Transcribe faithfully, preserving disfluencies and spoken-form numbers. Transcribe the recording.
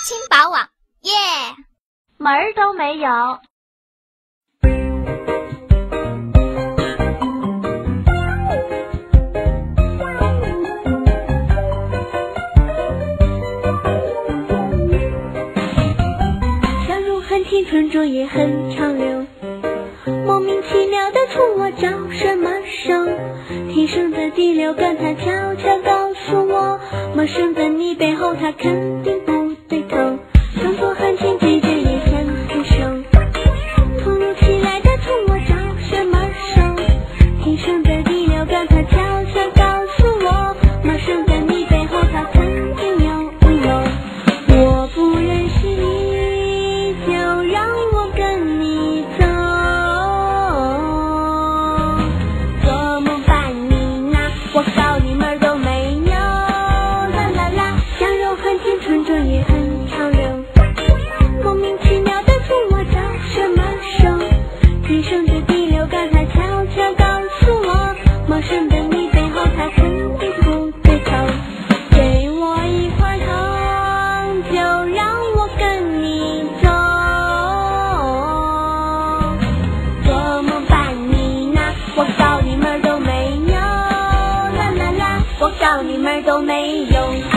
轻薄网，耶、yeah 门儿都没有。 笑容很青春，这也很长流。莫名其妙的触我叫什么声？天生的第六感，它悄悄告诉我，陌生的你背后，它肯定不对头。动作很轻，句句也很不熟。突如其来的触我叫什么声？天生的第六感，它悄悄告诉我，陌生的你背后，它肯定有阴谋。我不认识你，就让我跟你走。做梦伴你呐，我告你门儿都没有。啦啦啦，笑容很青春，这也很潮流。莫名其妙的触我叫什么声？天生的第六感，它悄悄告诉我，陌生的你背后，它肯定不对头。给我一块糖，就让我跟你走。做梦伴你呐，我告你门儿都没有。啦啦啦，我告你门儿都没有。